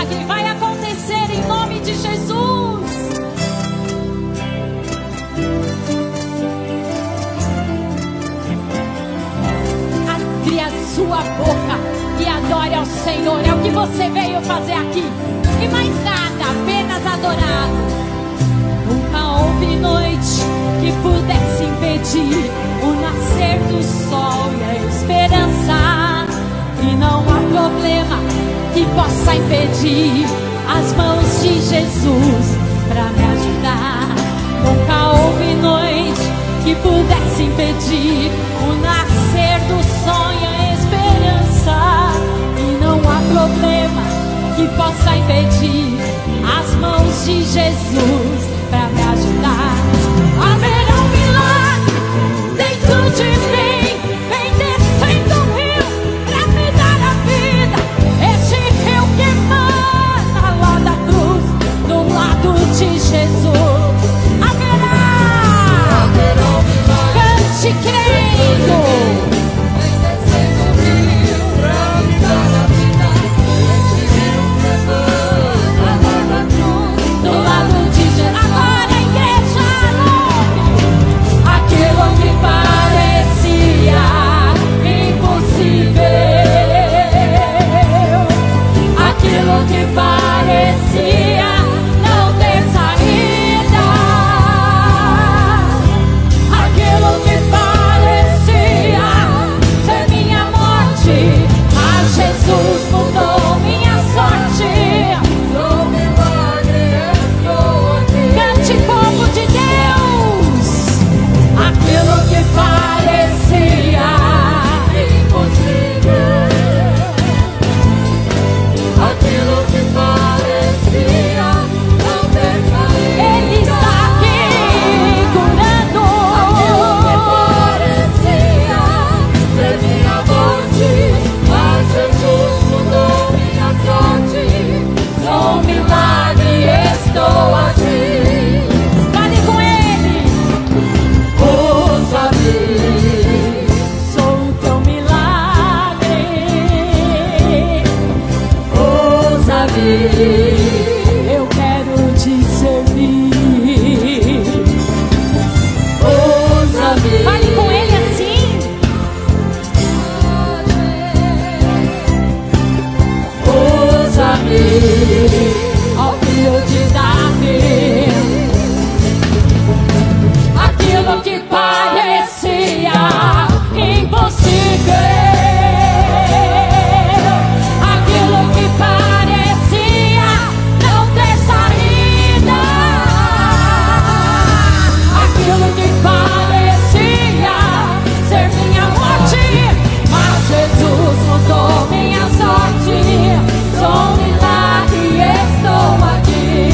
milagre vai acontecer em nome de Jesus. Abra a sua boca e adore ao Senhor. É o que você veio fazer aqui. E mais nada, apenas adorar. Nunca houve noite que pudesse impedir o nascer do sol e a esperança. E não há problema que possa impedir as mãos de Jesus para me ajudar. Nunca houve noite que pudesse impedir o nascer do sol e a esperança. E não há problema que possa impedir as mãos de Jesus para me ajudar. Haverá um milagre dentro de mim, vem descendo o rio para me dar a vida. Este rio que emana lá da cruz, do lado de Jesus. Haverá um milagre, cante crendo. Vem descendo o rio para me dar a vida. Este rio que emana lá da cruz, do lado de Jesus. Agora, igreja, aquilo que parecia impossível, aquilo que parecia não ter saída, aquilo que parecia ser minha morte, mas Jesus mudou minha sorte. No milagre estou aqui. Cante, povo de Deus. Aquilo que parecia impossível, aquilo que parecia não ter saída, Ele está aqui curando. Aquilo que parecia ser minha morte, mas Jesus mudou minha sorte. Sou um milagre, estou aqui. Fale com Ele. Ouça-me, sou o teu milagre. Ouça-me, eu quero te servir. Ouça-me. Fale com Ele assim. Ouça-me, ó filho de Davi. Aquilo que parecia impossível, aquilo que parecia não ter saída, aquilo que parecia ser minha morte, mas Jesus mudou minha sorte. Sou um milagre, estou aqui.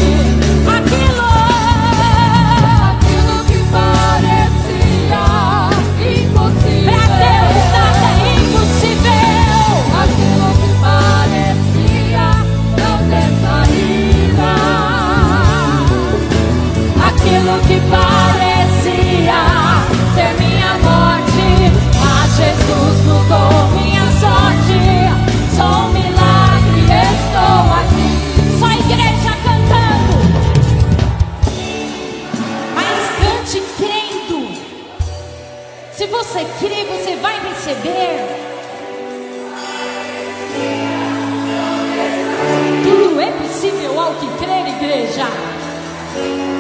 Aquilo que parecia impossível, pra Deus nada é impossível. Aquilo que parecia não ter saída, aquilo que parecia ser minha morte, mas Jesus mudou minha sorte. Sou um milagre, estou aqui. Só a igreja cantando, mas cante crendo. Se você crê, você vai receber. Tudo é possível ao que crer, igreja.